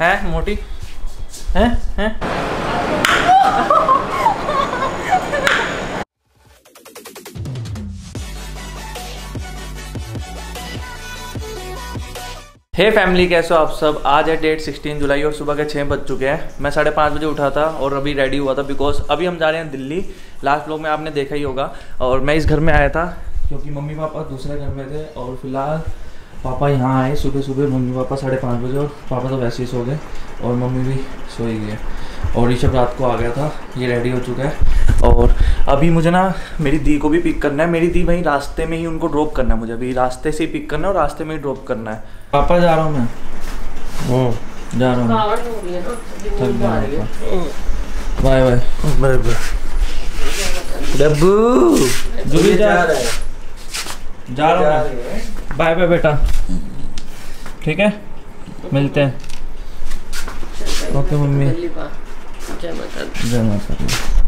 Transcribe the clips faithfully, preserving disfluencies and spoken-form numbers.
हैं मोटी हैं हैं हे फैमिली, कैसे हो आप सब। आज है डेट सोलह जुलाई और सुबह के छः बज चुके हैं। मैं साढ़े पाँच बजे उठा था और अभी रेडी हुआ था बिकॉज अभी हम जा रहे हैं दिल्ली। लास्ट व्लॉग में आपने देखा ही होगा। और मैं इस घर में आया था क्योंकि मम्मी पापा दूसरे घर में थे और फिलहाल पापा यहाँ आए सुबह सुबह। मम्मी पापा साढ़े पाँच बजे और पापा तो वैसे ही सो गए और मम्मी भी सो ही गए। और ऋषभ रात को आ गया था, ये रेडी हो चुका है। और अभी मुझे ना मेरी दी को भी पिक करना है। मेरी दी वहीं रास्ते में ही उनको ड्रॉप करना है। मुझे अभी रास्ते से ही पिक करना है और रास्ते में ही ड्रॉप करना है। पापा जा रहा हूँ मैं, जा रहा हूँ। Bye bye bye bye Dabbu Julie जा रहा है, जा रहा हूँ। बाय बाय बेटा, ठीक है मिलते हैं। ओके मम्मी, जय माता दी।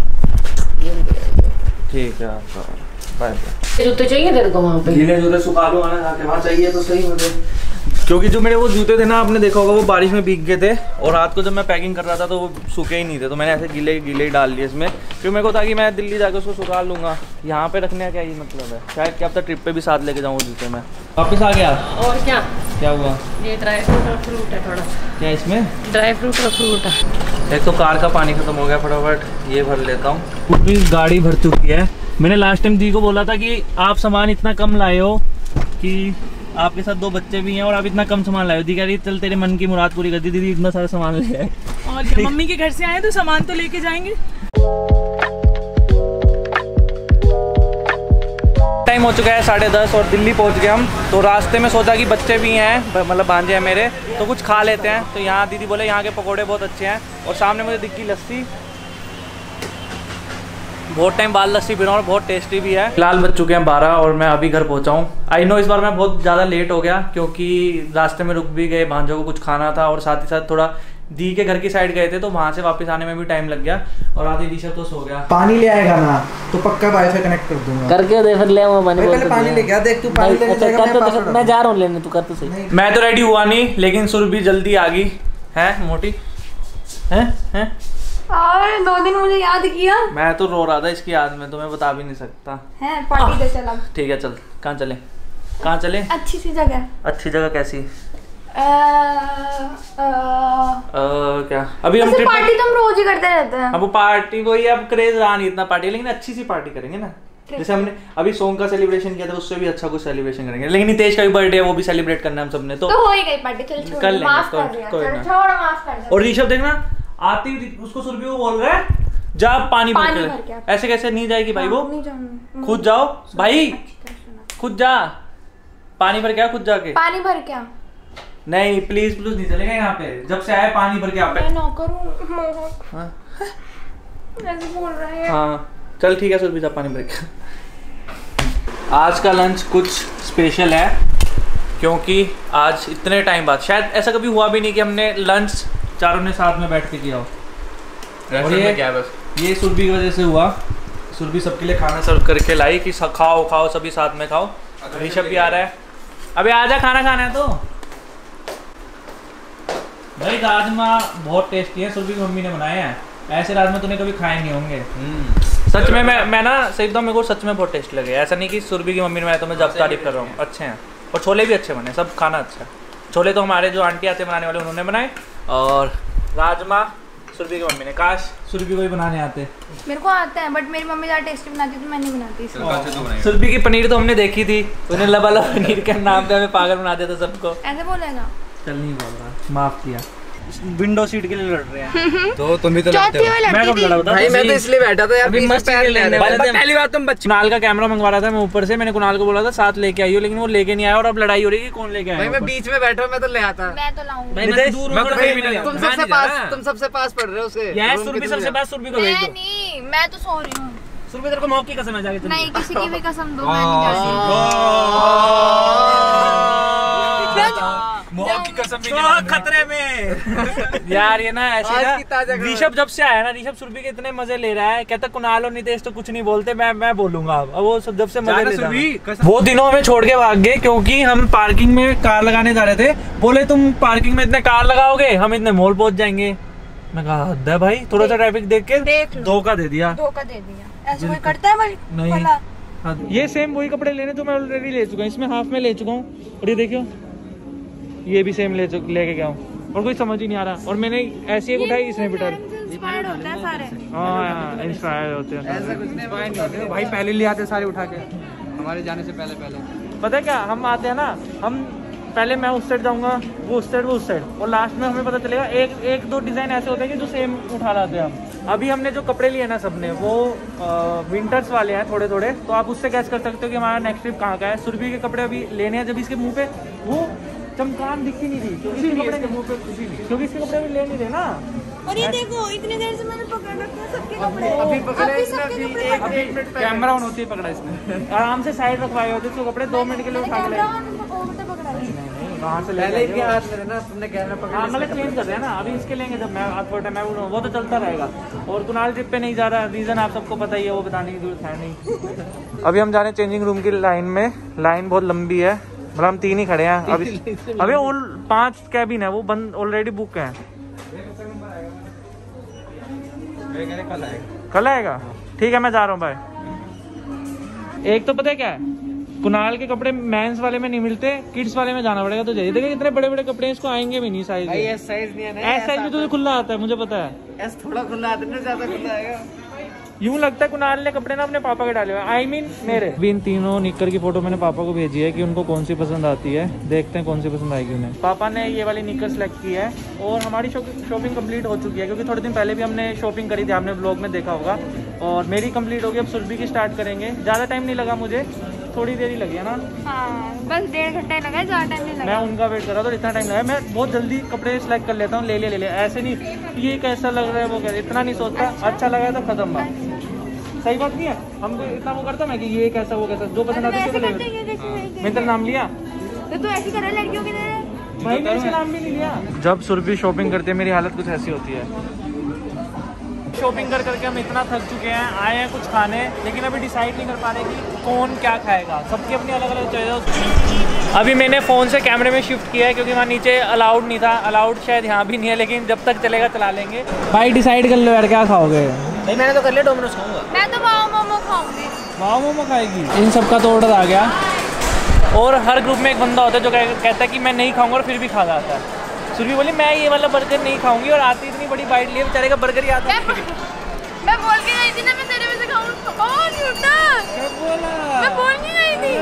ठीक है बाय बाय। जूते चाहिए तेरे को वहाँ पे? गीले जूते सुखा लो आना जाके, वहाँ चाहिए तो सही मुझे, क्योंकि जो मेरे वो जूते थे ना आपने देखा होगा वो बारिश में भीग गए थे और रात को जब मैं पैकिंग कर रहा था तो वो सूखे ही नहीं थे। तो मैंने ऐसे गीले गीले ही डाल लिए इसमें, क्योंकि मेरे को था कि मैं दिल्ली जाकर उसको सुखा लूँगा। यहाँ पे रखने का क्या ही मतलब है। शायद क्या पता ट्रिप पे भी साथ लेके जाऊँ जूते में। वापस आ गया और क्या क्या हुआ? ये ड्राई फ्रूट और फ्रूट है थोड़ा। क्या इसमें? ड्राई फ्रूट और फ्रूट है। एक तो कार का पानी खत्म हो गया, फटाफट ये भर लेता हूँ। पूरी गाड़ी भर चुकी है। मैंने लास्ट टाइम दी को बोला था कि आप सामान इतना कम लाए हो कि आपके साथ दो बच्चे भी हैं और आप इतना कम सामान लाए हो। दी कह रही चल तेरे मन की मुराद पूरी कर दी। दीदी इतना सारा सामान ले आए। और क्या, मम्मी के घर से आए तो सामान तो लेके जाएंगे। टाइम हो चुका है साढ़े दस और दिल्ली पहुंच गए हम। तो रास्ते में सोचा कि बच्चे भी हैं, मतलब भांजे हैं मेरे, तो कुछ खा लेते हैं। तो यहाँ दीदी बोले यहाँ के पकोड़े बहुत अच्छे हैं और सामने मुझे दिखी लस्सी। बहुत टाइम बाद लस्सी पी रहा हूँ और बहुत टेस्टी भी है। फिलहाल बज चुके हैं बारह और मैं अभी घर पहुँचा हूँ। आई नो इस बार मैं बहुत ज़्यादा लेट हो गया क्योंकि रास्ते में रुक भी गए, भांजों को कुछ खाना था और साथ ही साथ थोड़ा दी के घर की साइड गए थे तो वहाँ से वापस आने में भी टाइम लग गया। और आधी ऋषभ तो सो गया। पानी ले आएगा ना तो पक्का वाईफाई कनेक्ट कर दूंगा। करके दे फिर ले आओ पानी। पहले पानी ले गया, देख तू पानी लेने जाएगा, मैं पासवर्ड मैं जा रहा हूँ लेने, तू कर तो सही। मैं तो रेडी हुआ नहीं लेकिन सुरभि जल्दी आ गई है। मोटी है हैं और दो दिन मुझे याद किया। मैं तो रो रहा था इसकी याद में, तो मैं बता भी नहीं सकता है। पार्टी दे चला। ठीक है चल, कहाँ चले कहाँ चले? अच्छी सी जगह। अच्छी जगह कैसी? आ, आ, आ, क्या अभी हम ट्रिप पार्टी तो हम रोज ही करते रहते हैं। अब वो पार्टी को ही अब क्रेज रहा नहीं इतना पार्टी, लेकिन अच्छी सी पार्टी करेंगे ना। जैसे हमने अभी सॉन्ग का सेलिब्रेशन किया था उससे भी अच्छा कुछ सेलिब्रेशन करेंगे। लेकिन नितेश का भी बर्थडे है, वो भी सेलिब्रेट करना है हम सबने। तो, तो हो ही गई पार्टी, चल छोड़, कर लेंगे, माफ कोई- कर दिया, कोई चल ना। छोड़, माफ कर दिया। और ऋषभ देखना आती हुई उसको सुरभि को बोल रहा है जा पानी भर पानी के। भर के। ऐसे कैसे नहीं जाएगी भाई वो? नहीं जाऊंगी। खुद जाओ भाई, खुद जा पानी भर क्या, खुद जाके पानी भर क्या? नहीं प्लीज प्लीज नहीं चलेगा यहाँ पे। जब से आए पानी भर के आप मैं नौकर हूँ। हाँ ऐसे बोल रहा है। हाँ चल ठीक है सुरभि जा पानी भर के। आज का लंच कुछ स्पेशल है क्योंकि आज इतने टाइम बाद, शायद ऐसा कभी हुआ भी नहीं कि हमने लंच चारों ने साथ में बैठ के किया हो। और ये क्या बस ये सुरभि की वजह से हुआ। सुरभि सबके लिए खाना सर्व करके लाई कि खाओ खाओ सभी साथ में खाओ। ऋषभ भी आ रहा है। अबे आजा, खाना खाना है तो। भाई राजमा बहुत टेस्टी है, सुरभि की मम्मी ने बनाए हैं। ऐसे राजमा तूने कभी खाए नहीं होंगे। सच में मैं मैं ना सही एकदम, मेरे को सच में बहुत टेस्ट लगे। ऐसा नहीं कि सुरभि की मम्मी ने बनाया तो मैं जब तारीफ कर रहा हूँ। अच्छे हैं और छोले भी अच्छे बने, सब खाना अच्छा है। छोले तो हमारे जो आंटी आते बनाने वाले उन्होंने बनाए और राजमा सुरभि की मम्मी ने। काश सुरभि को ही बनाने आते। मेरे को आता है बट मेरी मम्मी ज़्यादा टेस्टी बनाती है तो मैं नहीं बनाती। सुरभि की पनीर तो हमने देखी थी, उन्हें लबा लबा पनीर के नाम पे हमें पागल बना दिया था सबको। ऐसे बोलेगा? चल नहीं बोल रहा, माफ किया। विंडो सीट के लिए लड़ रहे हैं। तो तुम भी तो चौथी वाली लड़की मैं कब लड़ा बता? भाई मैं तो इसलिए बैठा था यार, अभी बीच में मस्ती पैर लेने लेने वाले थे। पहली बार तुम बच्चे। कुणाल का कैमरा मंगवा रहा था मैं ऊपर से। मैंने कुणाल को बोला था साथ लेके आइयो, लेकिन वो लेके नहीं आया और अब लड़ाई हो रही है कि कौन लेके आया। भाई मैं बीच में बैठा हूं, मैं तो ले आता। मैं तो लाऊंगी। मैं तो दूर हूं, थोड़ा भी नहीं। तुम सबसे पास तुम सबसे पास पढ़ रहे हो उसे। यह सुरभि सबसे पास, सुरभि को भेज मैं दो। नहीं, मैं तो सो रही हूँ। सुरभि तेरे को मौके की कसम है जाके। नहीं किसी की भी कसम दो, मैं नहीं जाती। मौत की कसम भी तो खतरे में यार ये ना ऐसे ना ऋषभ जब से आया ना, ऋषभ सुरभि के इतने मजे ले रहा है, कहता कुणाल और नितेश तो कुछ नहीं बोलते, मैं मैं बोलूंगा अब। वो सब जब से मजे ले रहा है, वो दिनों में छोड़ के भाग गए क्योंकि हम पार्किंग में कार लगाने जा रहे थे। बोले तुम पार्किंग में इतने कार लगाओगे, हम इतने मॉल पहुंच जाएंगे। मैं कहा हद है भाई, थोड़ा सा ट्रैफिक देख के धोखा दे दिया। धोखा दे दिया, ऐसे कोई करता है भाई? नहीं, ये सेम वही कपड़े लेने जो मैं ऑलरेडी ले चुका हूँ, इसमें हाफ में ले चुका हूँ। और ये देखियो, ये भी सेम ले लेके गया हूँ और कोई समझ ही नहीं आ रहा। और मैंने ऐसी एक उठाई, इसने बिठा इंस्पायर्ड होते हैं सारे। हाँ इंस्पायर होते हैं, ऐसा कुछ नहीं होते भाई, पहले ले आते सारे उठा के हमारे जाने से पहले पहले। पता है क्या, हम आते हैं ना, हम पहले मैं उस साइड जाऊंगा, वो उस साइड, वो उस साइड, और लास्ट में हमें पता चलेगा एक एक दो डिजाइन ऐसे होते हैं कि जो सेम उठा लाते हैं हम। अभी हमने जो कपड़े लिए ना सबने, वो आ, विंटर्स वाले हैं थोड़े थोड़े, तो आप उससे गैस कर सकते हो कि हमारा नेक्स्ट ट्रिप कहाँ का है। सुरभि के कपड़े अभी लेने हैं, जब इसके मुंह पे वो चमकान दिखती नहीं थी क्योंकि इसके कपड़े मुंह पे क्योंकि इसके कपड़े अभी ले नहीं रहे ना। और ये देखो, इतनी देर से मैंने पकड़ रखे हैं सबके कपड़े। अभी पकड़े अभी इसने, सबके अभी कपड़े एक पकड़े। एक मिनट पहले कैमरा ऑन होती है पकड़ा इसने, आराम से साइड रखवाए होते उसको कपड़े, दो मिनट के लिए उठा के ले कहाँ से पहले इनके हाथ में ना, तुमने कैमरा पकड़ा। हाँ मतलब चेंज कर रहे हैं ना, अभी इसके लेंगे जब मैं हाथ मैं वो तो चलता रहेगा। और कुणाल ट्रिप पे नहीं जा रहा, रीजन आप सबको पता ही है, वो बताने की जरूरत है नहीं। अभी हम जा रहे हैं चेंजिंग रूम की लाइन में, लाइन बहुत लंबी है, मतलब हम तीन ही खड़े हैं अभी। अभी ऑल पांच कैबिन है, वो बंद ऑलरेडी बुक है। कल आएगा, कल आएगा, ठीक है मैं जा रहा हूँ भाई। एक तो पता है क्या है, कुणाल के कपड़े मेंस वाले में नहीं मिलते, किड्स वाले में जाना पड़ेगा। तो जाइए, देखिए इतने बड़े बड़े कपड़े इसको आएंगे भी नहीं साइज। भाई एस साइज नहीं है ना, एस साइज में तुझे खुला आता है, मुझे पता है। एस थोड़ा खुला आता है, ज्यादा खुला आएगा। यूं लगता है कुणाल ने कपड़े ना अपने पापा के डाले हुए, आई मीन मेरे। भी इन तीनों निक्कर की फोटो मैंने पापा को भेजी है कि उनको कौन सी पसंद आती है, देखते हैं कौन सी पसंद आएगी उन्हें। पापा ने ये वाली निक्कर सेलेक्ट की है और हमारी शॉपिंग कंप्लीट हो चुकी है, क्योंकि थोड़े दिन पहले भी हमने शॉपिंग करी थी, आपने ब्लॉग में देखा होगा। और मेरी कंप्लीट होगी, अब सुरभि की स्टार्ट करेंगे। ज़्यादा टाइम नहीं लगा मुझे, थोड़ी देर ही लगी है ना। हाँ, बस डेढ़ घंटे लगा, ज़्यादा टाइम नहीं लगा। मैं उनका वेट कर रहा था, इतना टाइम लगा। मैं बहुत जल्दी कपड़े सेलेक्ट कर लेता हूँ, ले ले ले ले ऐसे नहीं ये कैसा लग रहा है वो कैसा, इतना नहीं सोचता। अच्छा लगा तो खत्म बात, सही बात नहीं है। हम इतना वो करता मैं कि ये कैसा वो कैसा, जो पसंद आता है उसको ले। मैंने तेरा नाम लिया तो तू ऐसी कर रहा है लड़कियों की तरह भाई, मैंने इसका नाम भी नहीं लिया। जब सुरभि शॉपिंग करती है मेरी हालत कुछ ऐसी होती है। शॉपिंग कर करके हम इतना थक चुके हैं, आए हैं कुछ खाने, लेकिन अभी डिसाइड नहीं कर पा रहे कि कौन क्या खाएगा। सबकी अपनी अलग अलग चॉइस। अभी मैंने फ़ोन से कैमरे में शिफ्ट किया है क्योंकि वहाँ नीचे अलाउड नहीं था, अलाउड शायद यहाँ भी नहीं है, लेकिन जब तक चलेगा चला लेंगे। भाई डिसाइड कर लो यार क्या खाओगे। भाई मैंने तो कर लिया, डोमिनोज खाऊंगा। मैं तो वाव मोमो खाऊंगी। वाव मोमो खाएगी। इन सबका तो ऑर्डर आ गया। और हर ग्रुप में एक बंदा होता है जो कहता है कि मैं नहीं खाऊंगा और फिर भी खा जाता है। सुरभि बोली मैं ये वाला बर्गर नहीं खाऊंगी, और आती इतनी बड़ी बाइट लिए बेचारे का बर्गर ही आता है। मैं बोल के गई थी ना मैं तेरे में से खाऊंगा। और झूठा, कब बोला? मैं बोल के गई थी।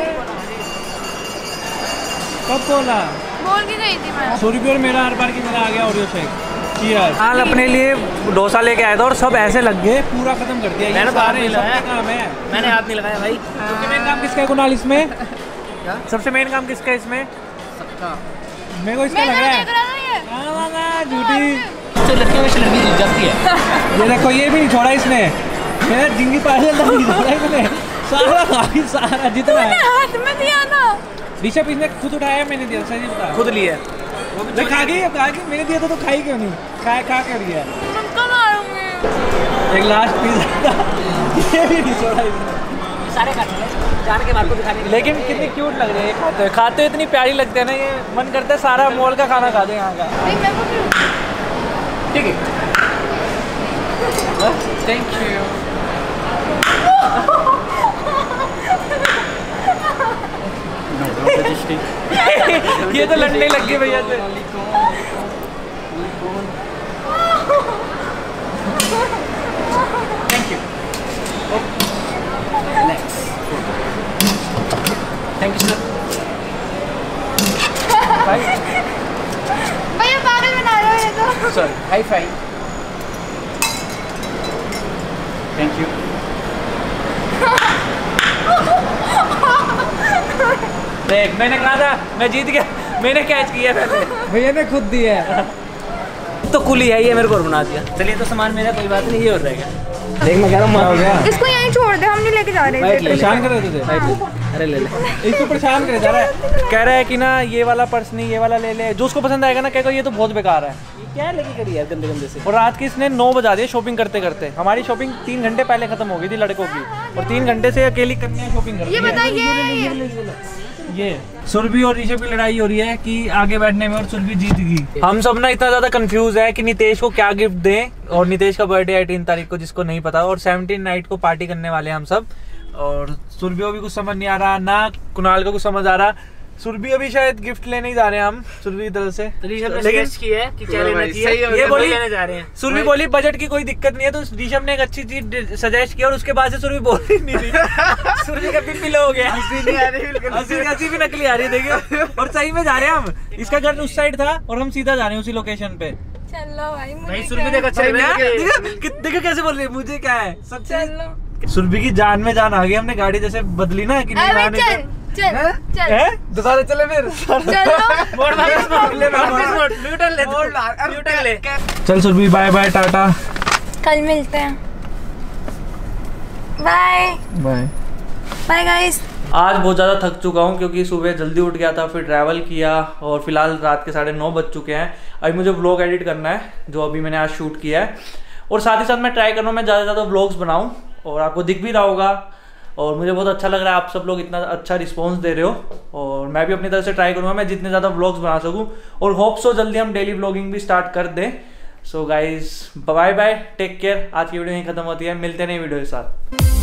कब बोला? बोल के गई थी मैं। सुरभि और मेरा हर बार की तरह आ गया ओरियो शेक। हाल अपने लिए डोसा लेके आया था और सब ऐसे लग गए, पूरा खत्म कर दिया। मैंने हाथ नहीं लगाया, काम है मैंने हाथ नहीं लगाया भाई। सबसे मेन काम किसका है कुणाल इसमें? सबसे मेन काम किसका है इसमें? सबका। मेरे को इसका लग रहा है। झूठी तो लड़कियों में लड़की जीत जाती है। ये देखो, ये भी नहीं छोड़ा इसने, मेरा जिंगी पागल तक नहीं छोड़ा इसने, सारा काफी सारा जितना है हाथ में दिया था। ऋषभ इसने खुद उठाया, मैंने दिया, सही बता। खुद लिया वो भी खा गई, खा गई। मैंने दिया था तो खाई क्यों नहीं? खा खा कर दिया। तुमको मारूंगी। एक लास्ट पीस ये भी नहीं छोड़ा इसने, सारे खाते हैं जान के बात को दिखाने के लिए। लेकिन कितनी क्यूट लग रही है खाते खाते, इतनी प्यारी लगते हैं ना, ये मन करता है सारा मॉल का खाना खा दे यहाँ का। ठीक है, थैंक यू। ये तो लड़ने लग गई भैया से। Thank you, thank you sir. भैया पागल बना रहे हो ये तो। Sorry, high five. Thank you. देख मैंने कहा था मैं जीत गया, मैंने कैच किया पहले, भैया ने खुद दिया है। तो कुली है ये, मेरे को बना दिया। चलिए तो सामान मेरा, कोई बात नहीं, ये हो रहेगा। देख मैं कह रहा हूँ इसको यहीं छोड़ दे, हम नहीं लेके जा रहे थे। परेशान कर रहे थे। अरे ले ले। इसको परेशान करे जा रहा है, कह रहा है कि ना ये वाला पर्स नहीं, ये वाला ले ले, जो उसको पसंद आएगा ना कहेगा ये तो बहुत बेकार है। ये क्या लेके करी यार गंदे गंदे से। और रात की इसने नौ बजा दिए शॉपिंग करते करते। हमारी शॉपिंग तीन घंटे पहले खत्म हो गई थी लड़कों की, और तीन घंटे से अकेली कन्या शॉपिंग कर रही ये है। बताइए ये सुरभि और ऋषभ की लड़ाई हो रही है कि आगे बैठने में, और सुरभि जीत गई। हम सब ना इतना ज्यादा कंफ्यूज है कि नितेश को क्या गिफ्ट दें, और नितेश का बर्थडे अठारह तारीख को जिसको नहीं पता, और सत्रह नाइट को पार्टी करने वाले हैं हम सब। और सुरभि को भी कुछ समझ नहीं आ रहा, ना कुणाल को कुछ समझ आ रहा। सुरभि अभी शायद गिफ्ट लेने ही जा रहे हैं हम सुरभि की तरफ से, लेकिन की है कि क्या लेना चाहिए ये बोली लेने जा रहे हैं। सुरभि बोली बजट की कोई दिक्कत नहीं है, तो ऋषभ ने एक अच्छी चीज सजेस्ट किया और उसके बाद से सुरभि बोल ही नहीं रही। सुरभि का बीपी लो हो गया, हंसी हंसी भी नकली आ रही है देखिए। और सही में जा रहे हैं हम, इसका घर उस साइड था और हम सीधा जा रहे हैं उसी लोकेशन पे। चलो भाई भाई सुरभि देखो अच्छा देखो कैसे बोल रही है, मुझे क्या है सब चलो। सुरभि की जान में जान आ गई, हमने गाड़ी जैसे बदली ना कि नहीं आने चल चल चल दोबारा चले फिर। चलो मोड़ वापस मोड़ ले वापस मोड़ न्यूट्रल ले न्यूट्रल ले। चल सुरभि बाय बाय टाटा कल मिलते हैं। Bye bye bye guys. आज बहुत ज़्यादा थक चुका हूँ क्योंकि सुबह जल्दी उठ गया था, फिर ट्रैवल किया, और फिलहाल रात के साढ़े नौ बज चुके हैं। अभी मुझे व्लॉग एडिट करना है जो अभी मैंने आज शूट किया है, और साथ ही साथ मैं ट्राई कर रहा हूँ मैं ज़्यादा से ज़्यादा व्लॉग्स बनाऊँ, और आपको दिख भी रहा होगा। और मुझे बहुत अच्छा लग रहा है, आप सब लोग इतना अच्छा रिस्पांस दे रहे हो, और मैं भी अपनी तरफ से ट्राई करूँगा मैं जितने ज़्यादा व्लॉग्स बना सकूँ, और होप सो जल्दी हम डेली व्लॉगिंग भी स्टार्ट कर दें। So guys bye bye, take care. आज की वीडियो यहीं खत्म होती है, मिलते नहीं वीडियो के साथ।